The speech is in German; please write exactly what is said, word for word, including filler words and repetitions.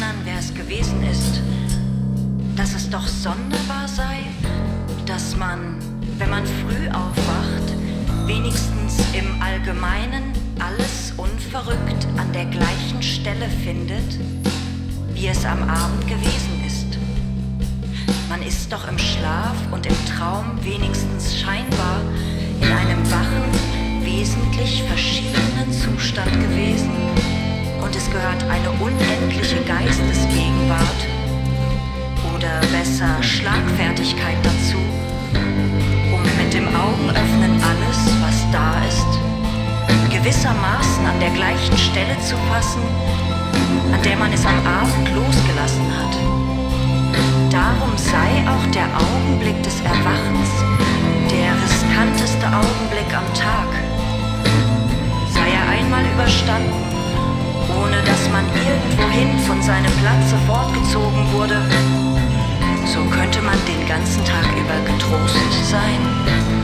erinnern, wer es gewesen ist, dass es doch sonderbar sei, dass man, wenn man früh aufwacht, wenigstens im Allgemeinen alles unverrückt an der gleichen Stelle findet, wie es am Abend gewesen ist. Man ist doch im Schlaf und im Traum wenigstens scheinbar in einem wachen, wesentlich verschiedenen Zustand gewesen, und es gehört eine unendliche Geistesgegenwart oder besser Schlagfertigkeit dazu, um mit dem Augenöffnen alles, was da ist, gewissermaßen an der gleichen Stelle zu fassen, an der man es am Abend losgelassen hat. Darum sei auch der Augenblick des Erwachens der riskanteste Augenblick am Tag. Sei er einmal überstanden, ohne dass man irgendwohin von seinem Platze fortgezogen wurde, so könnte man den ganzen Tag über getrost sein.